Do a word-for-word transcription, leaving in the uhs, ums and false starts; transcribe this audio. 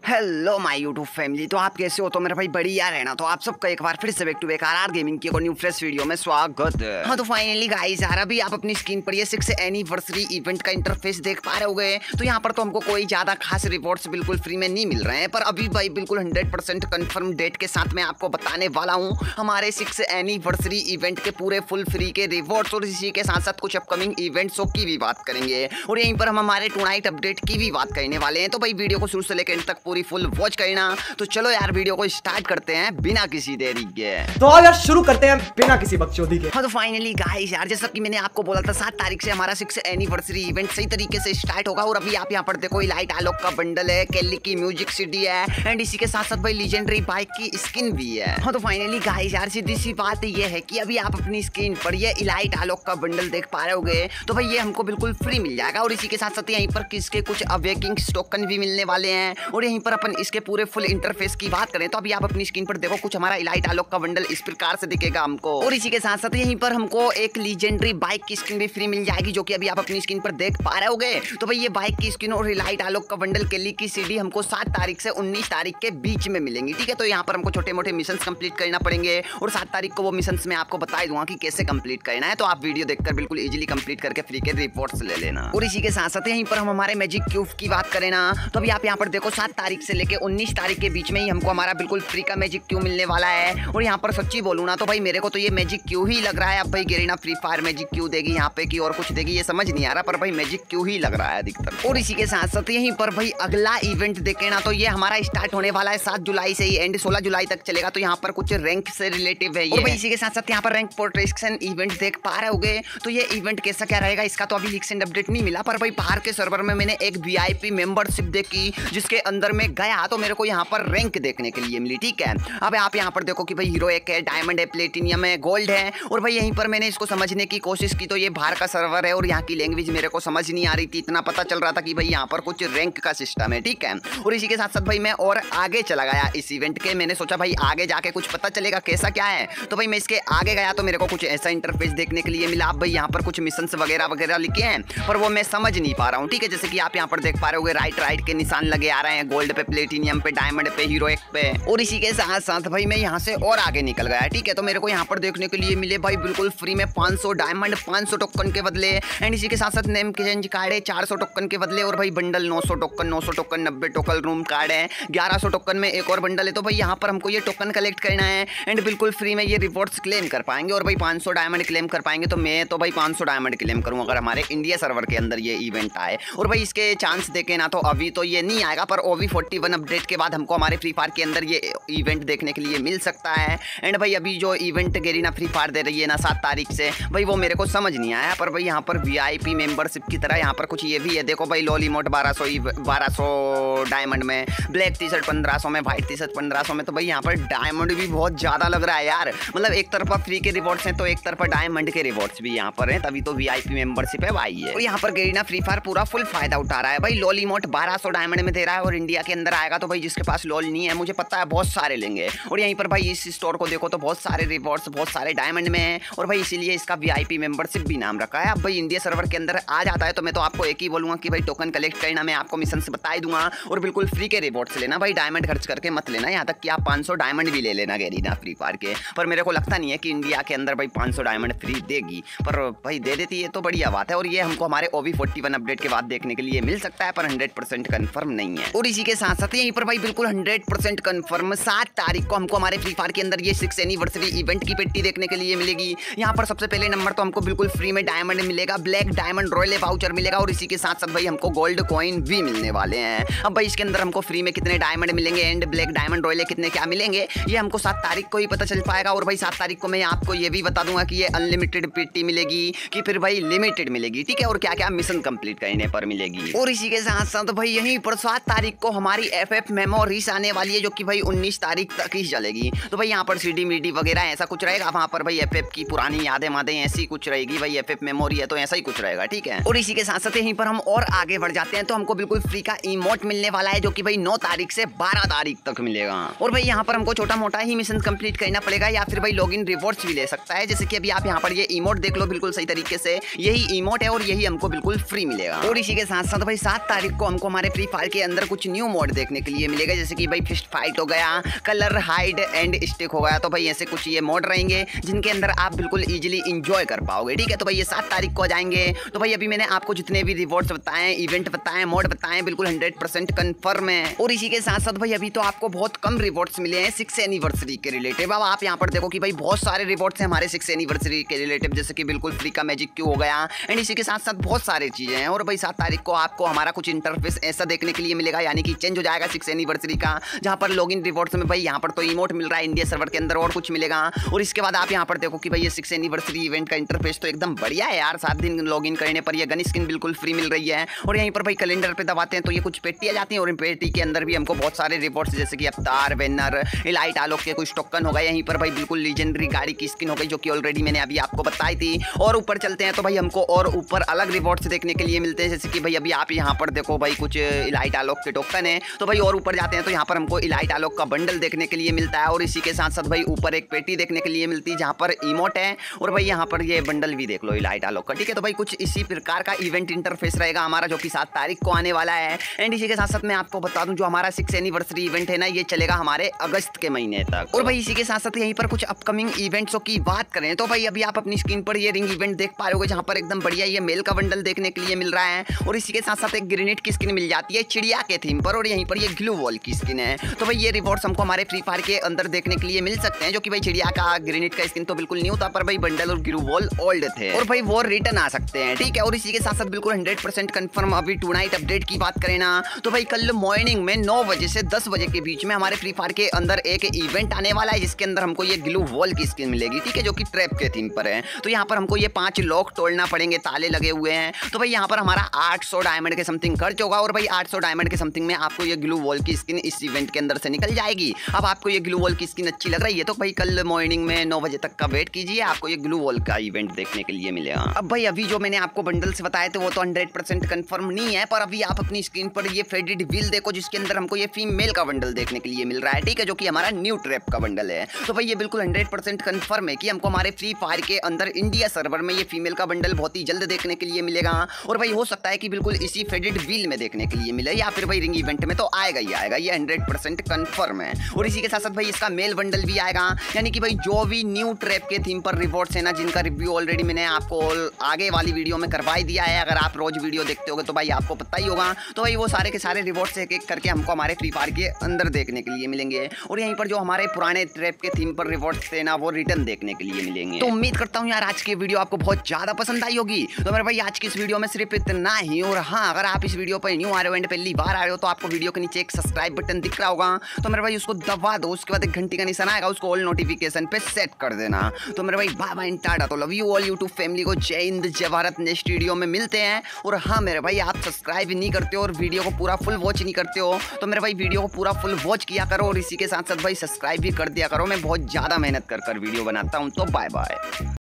Hello my YouTube family. तो आप कैसे हो? तो मेरा भाई बढ़िया रहना। तो आप सबका एक बार फिर से back to back RR gaming की एक न्यू फ्रेश वीडियो में स्वागत है। हाँ तो फाइनली गाइस यार अभी आप अपनी स्क्रीन पर ये सिक्स एनिवर्सरी इवेंट का इंटरफेस देख पा रहे होगे। तो यहाँ पर तो हमको कोई ज्यादा खास रिवॉर्ड्स बिल्कुल फ्री में नहीं मिल रहे हैं, पर अभी भाई बिल्कुल हंड्रेड परसेंट कन्फर्म डेट के साथ मैं आपको बताने वाला हूँ हमारे सिक्स एनिवर्सरी इवेंट के पूरे फुल फ्री के रिवॉर्ड्स, और इसी के साथ साथ कुछ अपकमिंग इवेंट्सों की भी बात करेंगे, और यहीं पर हम हमारे टू नाइट अपडेट की भी बात करने वाले हैं। तो भाई वीडियो को शुरू से लेकर एंड तक पूरी फुल वॉच करना। तो चलो यार वीडियो को स्टार्ट करते हैं बिना किसी देरी के। तो यार शुरू करते हैं बिना किसी बकचोदी के। हाँ तो फाइनली गाइस यार जैसा कि मैंने आपको बोला था सात तारीख से हमारा सिक्स एनिवर्सरी इवेंट सही तरीके से स्टार्ट होगा, और अभी आप यहाँ पर देखो इलाइट आलोक का बंडल है, केली की म्यूजिक सीडी है, एंड इसी के साथ साथ भाई लीजेंडरी बाइक की स्किन भी है। हाँ तो फाइनली गाइस यार सीधी सी बात ये है कि अभी आप अपनी स्क्रीन पर ये इलाइट आलोक का बंडल देख पा रहे होगे। तो भाई ये हमको बिल्कुल फ्री मिल जाएगा, और इसी के साथ साथ यहीं पर किसके कुछ अवेकिंग टोकन भी मिलने वाले हैं, और यहीं पर अपन इसके पूरे फुल इंटरफेस की बात करें तो अभी आप अपनी स्क्रीन पर देखो कुछ हमारा इलाइट आलोक का बंडल इस प्रकार से दिखेगा हमको, और इसी के साथ साथ यहीं पर हमको एक लीजेंडरी बाइक की स्किन भी फ्री मिल जाएगी जो कि अभी आप अपनी स्क्रीन पर देख पा रहे होगे। तो भाई ये बाइक की स्किन और इलाइट आलोक का बंडल केली की सीडी हमको सात तारीख से उन्नीस तारीख के बीच में मिलेंगी, ठीक है। तो यहाँ पर हमको छोटे मोटे मिशन कंप्लीट करना पड़ेंगे, और सात तारीख को वो मिशन मैं आपको बता दूंगा कि कैसे कंप्लीट करना है। तो आप वीडियो देखकर बिल्कुल इजीली कंप्लीट करके फ्री के रिपोर्ट्स ले लेना। और इसी के साथ साथ यहीं पर हम हमारे मैजिक क्यूब की बात करें ना, तो अभी आप यहाँ पर देखो सात तारीख से लेके उन्नीस तारीख के बीच में ही हमको हमारा बिल्कुल फ्री का मैजिक क्यू मिलने वाला है। और यहाँ पर सच्ची बोलूँ ना तो भाई मेरे को तो ये मैजिक क्यू ही लग रहा है। अब भाई Garena free fire magic cube देगी यहाँ पे कि और कुछ देगी ये समझ नहीं आ रहा, पर भाई मैजिक क्यू ही लग रहा है अधिकतर। और इसी के साथ साथ यहीं पर भाई अगला इवेंट देखे ना तो ये हमारा स्टार्ट होने वाला है सात जुलाई से ही, एंड सोलह जुलाई तक चलेगा। तो यहाँ पर कुछ रैंक से रिलेटिव है ये, और भाई इसी के साथ साथ यहाँ पर रैंक प्रोटेक्शन इवेंट देख पा रहे होगे। तो ये इवेंट कैसा क्या रहेगा इसका तो अभी लीक्स एंड अपडेट नहीं मिला, पर भाई बाहर के सर्वर में मैंने एक वीआईपी मेंबरशिप देखी जिसके अंदर में गया तो मेरे को यहाँ पर रैंक देखने के लिए मिली, ठीक है। अब आप यहाँ पर देखो कि भाई हीरो एक है, डायमंड है, प्लेटिनियम है, गोल्ड है, और भाई यहीं पर मैंने इसको समझने की कोशिश की तो ये बाहर का सर्वर है और यहाँ की लैंग्वेज मेरे को समझ नहीं आ रही थी। इतना पता चल रहा था कि भाई यहाँ पर कुछ रैंक का सिस्टम है, ठीक है। और इसी के साथ साथ भाई मैं और आगे चला गया इस इवेंट के, मैंने सोचा भाई आगे जाके कुछ पता चलेगा कैसा क्या है। तो भाई मैं इसके आगे गया तो मेरे को कुछ ऐसा इंटरफेस देखने के लिए मिला। अब भाई यहाँ पर कुछ मिशंस वगैरह वगैरह लिखे हैं पर वो मैं समझ नहीं पा रहा हूँ, ठीक है। जैसे कि आप यहाँ पर देख पा रहे होगे राइट राइट के निशान लगे आ रहे हैं, गोल्ड पे, प्लेटिनियम पे, डायमंड पे, हीरो एक पे, और इसी के साथ साथ भाई मैं यहाँ से और आगे निकल गया, ठीक है। तो मेरे को यहाँ पर देखने के लिए मिले भाई बिल्कुल फ्री में पाँच सौ डायमंड पाँच सौ टोकन के बदले, एंड इसी के साथ साथ नेम चेंज कार्ड है चार सौ टोकन के बदले, और भाई बंडल नौ सौ टोकन नौ सौ टोकन नब्बे टोकन रूम कार्ड है ग्यारह सौ टोकन में एक और बंडल है। तो भाई यहाँ पर हमको ये टोकन कलेक्ट करना है एंड बिल्कुल फ्री में ये रिवॉर्ड्स क्लेम कर पाएंगे, और भाई पाँच सौ डायमंड क्लेम कर पाएंगे। तो मैं तो भाई पाँच सौ डायमंड क्लेम करूँ अगर हमारे इंडिया सर्वर के अंदर ये इवेंट आए। और भाई इसके चांस देखे ना तो अभी तो ये नहीं आएगा, पर ओवी फोर्टी वन अपडेट के बाद हमको हमारे फ्री फायर के अंदर ये इवेंट देखने के लिए मिल सकता है। एंड भाई अभी जो इवेंट गेरीना फ्री फायर दे रही है ना सात तारीख से, भाई वो मेरे को समझ नहीं आया, पर भाई यहाँ पर वीआईपी मेंबरशिप की तरह यहाँ पर कुछ ये भी है। देखो भाई लॉली मोड बारह सौ बारह सौ डायमंड में, ब्लैक टी शर्ट पंद्रह सौ में, व्हाइट टी शर्ट पंद्रह सौ में। तो भाई यहाँ पर डायमंड भी बहुत ज्यादा लग रहा है यार, मतलब एक तरफा फ्री के रिवॉर्ड्स हैं तो एक तरफा डायमंड के रिवॉर्ड्स भी यहाँ पर हैं, तभी तो वीआईपी मेंबरशिप है भाई है। और यहाँ पर गेरीना फ्री फायर पूरा फुल फायदा उठा रहा है भाई। लॉली मोड बारह सौ डायमंड में दे रहा है, और इंडिया के अंदर आएगा तो भाई जिसके पास लॉल नहीं है मुझे पता है बहुत सारे लेंगे। और यहीं पर भाई इस स्टोर को देखो तो बहुत सारे रिवॉर्ड्स बहुत सारे डायमंड में है, और भाई इसीलिए इसका वीआईपी मेंबरशिप भी नाम रखा है। अब भाई इंडिया सर्वर के अंदर आ जाता है तो मैं तो आपको एक ही बोलूंगा कि भाई टोकन कलेक्ट करना, मैं आपको मिशन से बता दूंगा, और बिल्कुल फ्री के रिवॉर्ड्स लेना भाई, डायमंड खर्च करके मत लेना। यहाँ तक कि आप पाँच सौ डायमंड भी ले लेना गेरीना फ्री फायर के, पर मेरे को लगता नहीं है कि इंडिया के अंदर भाई पाँच सौ डायमंड फ्री देगी, पर भाई दे देती है तो बढ़िया बात है। और ये हमको हमारे ओवी फोर्टी वन अपडेट के बाद देखने के लिए मिल सकता है, पर हंड्रेड परसेंट कन्फर्म नहीं है। और इसी के साथ साथ यहीं पर भाई बिल्कुल हंड्रेड परसेंट कन्फर्म सात तारीख को हमको हमारे फ्री फायर के अंदर ये सिक्स एनिवर्सरी इवेंट की पेटी देखने के लिए मिलेगी। यहाँ पर सबसे पहले नंबर तो हमको बिल्कुल फ्री में डायमंड मिलेगा, ब्लैक डायमंड रॉयल वाउचर मिलेगा, और इसी के साथ साथ भाई हमको गोल्ड कॉइन भी मिलने वाले हैं। अब भाई इसके अंदर हमको फ्री में कितने डायमंड मिलेंगे एंड ब्लैक डायमंड रॉयल कितने क्या मिलेंगे ये हमको सात तारीख को ही पता चल पाएगा। और भाई सात तारीख को मैं आपको ये भी बता दूंगा कि ये अनलिमिटेड पेटी मिलेगी कि फिर भाई लिमिटेड मिलेगी, ठीक है, और क्या क्या मिशन कंप्लीट करने पर मिलेगी। और इसी के साथ साथ भाई यहीं पर सात तारीख को हमारी एफ एफ मेमोरीज आने वाली है जो कि भाई उन्नीस तारीख तक ही चलेगी। तो भाई यहाँ पर सीडी मीडी वगैरह ऐसा कुछ रहेगा, वहाँ पर भाई एफ एफ की पुरानी यादें मादें ऐसी कुछ रहेगी, भाई एफ एफ मेमोरी है तो ऐसा ही कुछ रहेगा, ठीक है। और इसी के साथ साथ यहीं पर हम और आगे बढ़ जाते हैं तो हमको बिल्कुल फ्री का इमोट मिलने वाला है जो कि भाई नौ तारीख से बारह तारीख तक मिलेगा। और भाई यहाँ पर हमको छोटा मोटा ही मिशन कंप्लीट करना पड़ेगा, या फिर भाई लॉगिन रिवॉर्ड्स भी ले सकता है। जैसे कि अभी आप यहाँ पर ये इमोट देख लो बिल्कुल सही तरीके से, यही इमोट है और यही हमको बिल्कुल फ्री मिलेगा। और इसी के साथ साथ भाई सात तारीख को हमको हमारे फ्री फायर के अंदर कुछ न्यू मोड देखने के लिए मिलेगा, जैसे कि भाई फिस्ट फाइट हो गया, कलर हाइड एंड स्टिक हो गया। तो भाई ऐसे कुछ ये मोड रहेंगे जिनके अंदर आप बिल्कुल इजीली इंजॉय कर पाओगे। ठीक है, तो भाई ये सात तारीख को आ जाएंगे। तो भाई अभी मैंने आपको जितने भी रिवॉर्ड्स बताएं, इवेंट बताएं, मोड बताएं, बिल्कुल हंड्रेड परसेंट कन्फर्म है। और इसी के साथ साथ भाई अभी तो आपको बहुत कम रिवॉर्ड्स मिले हैं सिक्स एनिवर्सरी के रिलेटिव। अब आप यहाँ पर देखो कि भाई बहुत सारे रिवॉर्ड्स हैं हमारे सिक्स एनिवर्सरी के रिलेटिव, जैसे कि बिल्कुल फ्री का मैजिक क्यू हो गया एंड इसी के साथ साथ बहुत सारी चीजें हैं। और भाई सात तारीख को आपको हमारा कुछ इंटरफेस ऐसा देखने के लिए मिलेगा, यानी कि चेंज हो जाएगा सिक्स एनिवर्सरी का, जहां पर लॉगिन रिवॉर्ड्स में भाई यहाँ पर तो इमोट मिल रहा है इंडिया सर्वर के अंदर और कुछ मिलेगा। और इसके बाद आप यहाँ पर देखो कि भाई ये सिक्स एनिवर्सरी इवेंट का इंटरफेस तो एकदम बढ़िया है यार। सात दिन लॉगिन करने पर ये गन स्किन बिल्कुल फ्री मिल रही है। और यहीं पर भाई कैलेंडर पे दबाते हैं तो ये कुछ पेटी आ जाती है और इन पेटी के अंदर भी हमको बहुत सारे रिवॉर्ड्स जैसे कि अवतार, बैनर, इलाइट आलोक के कुछ टोकन हो गए। यहीं पर भाई बिल्कुल लीजेंडरी गाड़ी की स्किन हो गई जो कि ऑलरेडी मैंने अभी आपको बताई थी। और ऊपर चलते हैं तो भाई हमको और ऊपर अलग रिवॉर्ड्स देखने के लिए मिलते हैं, जैसे कि भाई अभी आप यहाँ पर देखो भाई कुछ इलाइट आलोक के टोकन है। तो भाई और ऊपर जाते हैं तो यहाँ पर हमको इलाइट आलोक का बंडल देखने के लिए मिलता है। और इसी के साथ साथ भाई ऊपर एक पेटी देखने के लिए मिलती है जहाँ पर इमोट है। और भाई यहाँ पर ये बंडल भी देख लो इलाइट आलोक का। ठीक है, तो भाई कुछ इसी प्रकार का इवेंट इंटरफेस रहेगा हमारा जो कि सात तारीख को आने वाला है। एंड इसी के साथ साथ मैं आपको बता दूं जो हमारा सिक्स एनिवर्सरी इवेंट है ना, ये चलेगा हमारे अगस्त के महीने तक। और भाई इसी के साथ साथ यहीं पर कुछ अपकमिंग इवेंट्सों की बात करें तो भाई अभी आप अपनी स्क्रीन पर ये रिंग इवेंट देख पा रहे हो जहाँ पर एकदम बढ़िया ये मेल का बंडल देखने के लिए मिल रहा है। और इसी के साथ साथ एक ग्रेनेड की स्किन मिल जाती है चिड़िया के थीम पर, और यहीं पर ये ग्लू वॉल की स्किन है। तो भाई ये रिवॉर्ड्स हमको हमारे फ्री फायर के अंदर देखने के लिए मिल सकते हैं, जो कि भाई चिड़िया का ग्रेनेड का स्किन तो बिल्कुल न्यू था, पर भाई बंडल और ग्लू वॉल ओल्ड थे और भाई वो रिटर्न आ सकते हैं। ठीक है, और इसी के साथ साथ बिल्कुल हंड्रेड परसेंट कन्फर्म अभी टू नाइट अपडेट की बात करें ना तो भाई कल मॉर्निंग में नौ बजे से दस बजे के बीच में हमारे फ्री फायर के अंदर एक इवेंट आने वाला है जिसके अंदर हमको ये ग्लू वॉल की स्किन मिलेगी। ठीक है, जो कि ट्रैप के थीम पर है। तो यहाँ पर हमको ये पांच लॉक तोड़ना पड़ेंगे, ताले लगे हुए हैं। तो भाई यहाँ पर हमारा आठ सौ डायमंड के समथिंग खर्च होगा और भाई आठ सौ डायमंड के समथिंग में आपको ये ग्लू वॉल की स्किन इस इवेंट के अंदर से निकल जाएगी। अब आपको ये ग्लू वॉल की स्किन अच्छी लग रही है तो भाई कल मॉर्निंग में नौ बजे तक का वेट कीजिए, आपको ये ग्लू वॉल का इवेंट देखने के लिए मिलेगा। अब भाई अभी जो मैंने आपको बंडल से बताए थे वो तो हंड्रेड परसेंट कन्फर्म नहीं है, पर अभी आप अपनी स्क्रीन पर ये फेडेड व्हील देखो जिसके अंदर हमको ये फीमेल का बंडल देखने के लिए मिल रहा है। ठीक है, जो कि हमारा न्यू ट्रैप का बंडल है। तो भाई ये बिल्कुल हंड्रेड परसेंट कन्फर्म है कि हमको हमारे फ्री फायर के अंदर इंडिया सर्वर में ये फीमेल का बंडल बहुत ही जल्द देखने के लिए मिलेगा। और भाई हो सकता है कि बिल्कुल इसी फेडेड व्हील में देखने के लिए मिले या फिर भाई रिंग इवेंट में तो आएगा ही आएगा, ये हंड्रेड परसेंट कन्फर्म है। और इसी के साथ साथ भाई इसका मेल बंडल भी आएगा, यानी कि भाई जो भी न्यू ट्रैप के थीम पर रिवॉर्ड्स है ना जिनका रिव्यू ऑलरेडी मैंने आपको आगे वाली वीडियो में करवा ही दिया है, अगर आप रोज वीडियो देखते होगे तो भाई आपको पता ही होगा। तो भाई वो सारे के सारे रिवॉर्ड्स एक एक करके हमको हमारे फ्री फायर के अंदर देखने के लिए मिलेंगे। और यहीं पर जो हमारे पुराने ट्रैप के थीम पर रिवॉर्ड्स थे ना वो रिटर्न देखने के लिए मिलेंगे। तो उम्मीद करता हूँ यार आज की वीडियो आपको बहुत ज्यादा पसंद आई होगी। तो मेरे भाई आज की इस वीडियो में सिर्फ इतना ही। और हाँ, अगर आप इस वीडियो पर न्यू आ रहे हो एंड पहली बार आ रहे हो तो आपको वीडियो के नीचे एक सब्सक्राइब बटन दिख रहा होगा, तो मेरे भाई उसको दबा दो। उसके बाद एक घंटी का निशान आएगा, उसको ऑल नोटिफिकेशन पे सेट कर देना। तो मेरे भाई बाय बाय टाटा, तो love you all YouTube family को। जय हिंद, जय भारत। नेक्स्ट वीडियो में मिलते हैं। और हाँ मेरे भाई आप सब्सक्राइब नहीं करते हो और वीडियो को पूरा फुल वॉच नहीं करते हो तो मेरे भाई वीडियो को पूरा फुल वॉच किया करो और इसी के साथ साथ भाई सब्सक्राइब भी कर दिया करो। मैं बहुत ज़्यादा मेहनत कर कर वीडियो बनाता हूँ। तो बाय बाय।